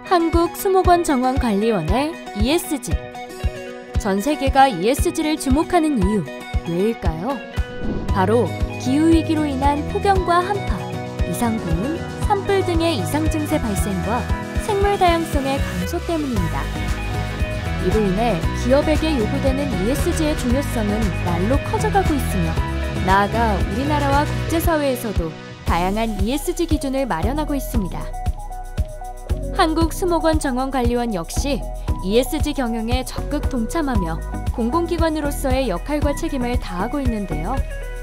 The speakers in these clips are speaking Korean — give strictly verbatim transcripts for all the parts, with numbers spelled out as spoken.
한국수목원정원관리원의 이에스지. 전 세계가 이에스지를 주목하는 이유, 왜일까요? 바로 기후위기로 인한 폭염과 한파, 이상고온, 산불 등의 이상 증세 발생과 생물 다양성의 감소 때문입니다. 이로 인해 기업에게 요구되는 이에스지의 중요성은 날로 커져가고 있으며, 나아가 우리나라와 국제사회에서도 다양한 이에스지 기준을 마련하고 있습니다. 한국수목원정원관리원 역시 이에스지 경영에 적극 동참하며 공공기관으로서의 역할과 책임을 다하고 있는데요.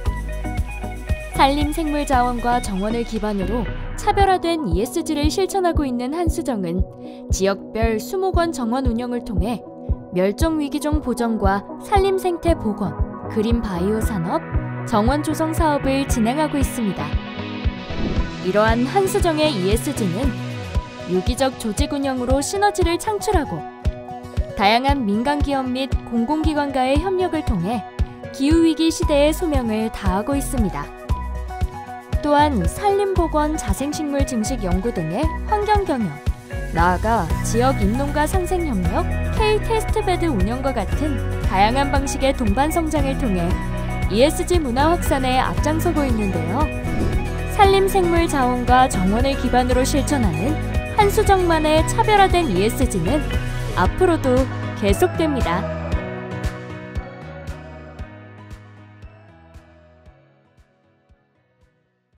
산림생물자원과 정원을 기반으로 차별화된 이에스지를 실천하고 있는 한수정은 지역별 수목원 정원 운영을 통해 멸종위기종 보전과 산림생태 복원, 그린바이오 산업, 정원 조성 사업을 진행하고 있습니다. 이러한 한수정의 이에스지는 유기적 조직 운영으로 시너지를 창출하고 다양한 민간기업 및 공공기관과의 협력을 통해 기후위기 시대의 소명을 다하고 있습니다. 또한 산림복원, 자생식물 증식 연구 등의 환경경영, 나아가 지역 인농가 상생협력, K-테스트베드 운영과 같은 다양한 방식의 동반 성장을 통해 이에스지 문화 확산에 앞장서고 있는데요. 산림생물 자원과 정원을 기반으로 실천하는 한수정만의 차별화된 이에스지는 앞으로도 계속됩니다.